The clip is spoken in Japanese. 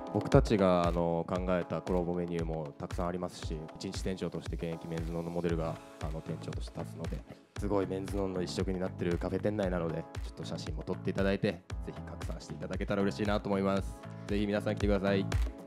僕たちが考えたコラボメニューもたくさんありますし、一日店長として現役メンズノンのモデルが店長として立つので、すごいメンズノンの一色になってるカフェ店内なので、ちょっと写真も撮っていただいて、ぜひ拡散していただけたら嬉しいなと思います。ぜひ皆さん来てください。